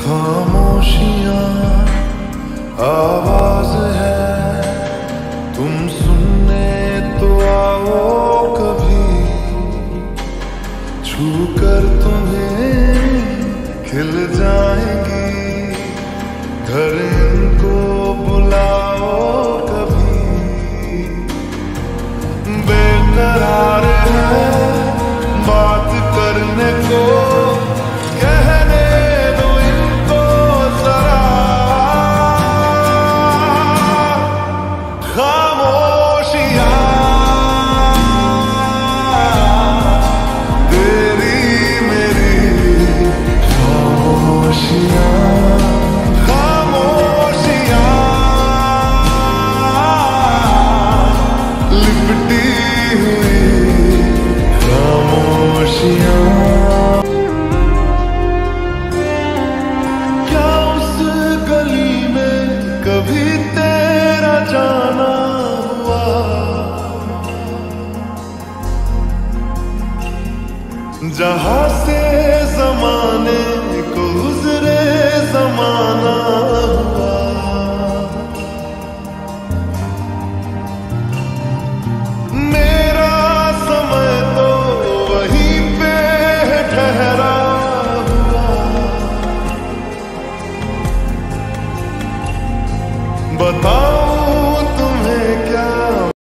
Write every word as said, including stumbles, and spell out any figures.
खामोशियाँ आवाज है, तुम सुनने तो आओ कभी, छू कर तुम्हें खिल जाएंगी, घर इनको बुलाओ कभी। बेकरार है बात करने को, कहने दो इनको जरा, खामोशियाँ तेरी मेरी खामोशियाँ, खामोशियाँ लिपटी हुई खामोशियाँ। क्या उस गली में कभी तेरा जाना हुआ, जहाँ से ज़माना